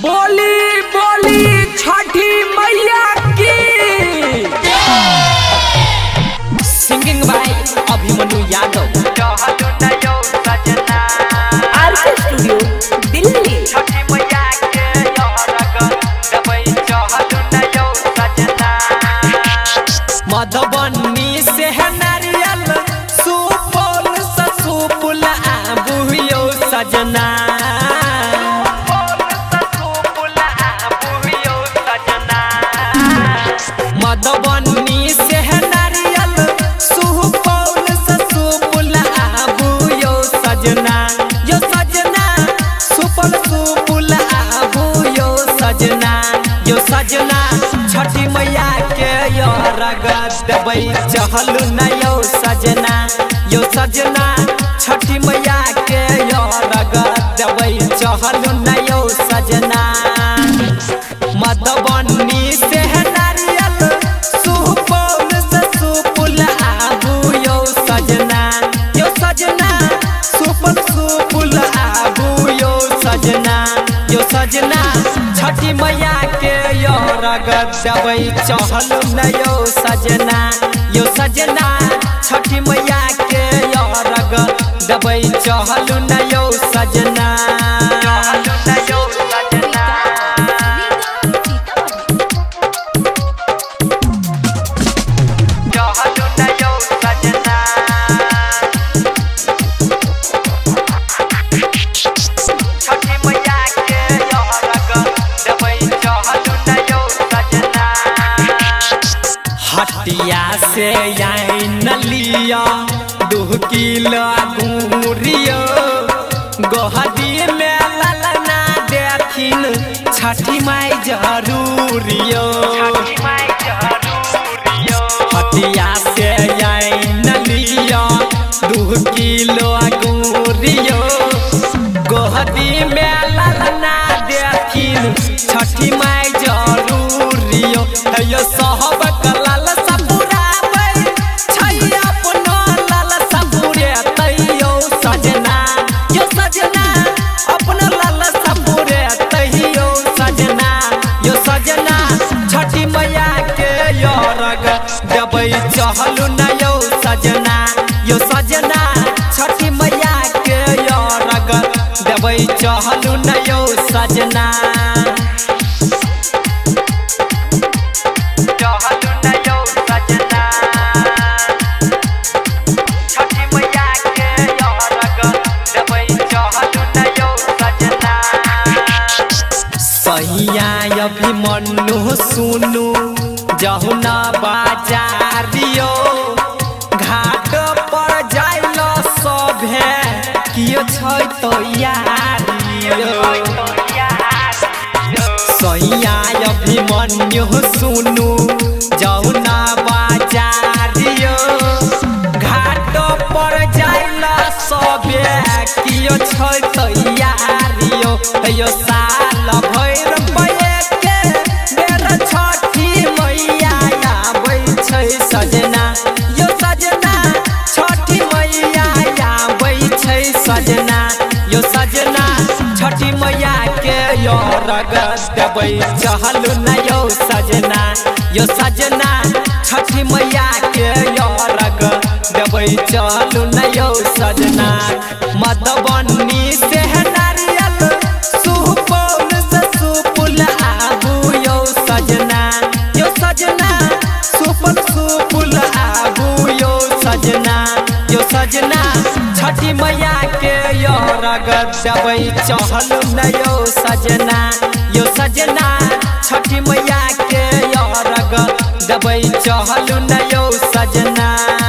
बोली बोली छठी मैया की। Singing by Abhimanyu Yadav. RK studio Delhi. Chhathi Maiya के मधुबनी से है नारियल सुपौल ससुपुल आबुयो सजना। मधुबनी से है नारियल सुपौल ससुपुल आबुयो सजना। यो सजना सुपौल सुपुल आबुयो सजना। यो सजना छठी मैया के यो रगत देबै चहलु न यो सजना। यो सजना छठी मैया के यो रगत देबै चहलु न यो सजना। मधुबनी से है नारियल सुपौल ससुपुल आबुयो सजना। यो सजना सुपौल सुपुल आबुयो सजना। यो सजना छठी मैया के यो रगत देबै चहलु न यो सजना। यो सजना छठी मैया के यो रगत देबै चहलु न यो सजना। हटिया से आई नलिया 2 किलो गुरियो। गोहदी में ललना देखिन छठी माई जरूरियो। हटिया से आई नलिया 2 किलो गुरियो। गोहदी में ललना देखिन छठी माई जरूरियो। यो सहब कलाल सपुराबै छै अपनो लाल सपुरे तैयो सजना। यो सजना अपनो लाल सपुरे तैयो सजना। यो सजना छठी मैया के यो रगत देबै चहलु न यो सजना। यो सजना छठी मैया के यो रगत देबै चहलु न यो सजना। अभिमन्यु सुनु जहुना बाजारियो। घाट पर जाइल सभे कियो छै तैयारियो। सैया अभिमन्यु सुनु जहुना बाजारियो। घाट पर जाइल सभे कियो छै तैयारियो। यो साल भैर सजना। यो सजना छठी मैया आबै छै सजना। यो सजना छठी मैया के यो रगत देबै चहलु न यो सजना। यो सजना छठी मैया के यो रगत देबै चहलु न यो सजना। मधुबनी से है नारियल सुपौल ससुपुल आबुयो सजना। यो सजना सुपौल सुपुल आबुयो सजना। यो सजना छठी मैया के यो रगत देबै चहलु न यो सजना। यो सजना छठी मैया के यो रगत देबै चहलु न यो सजना।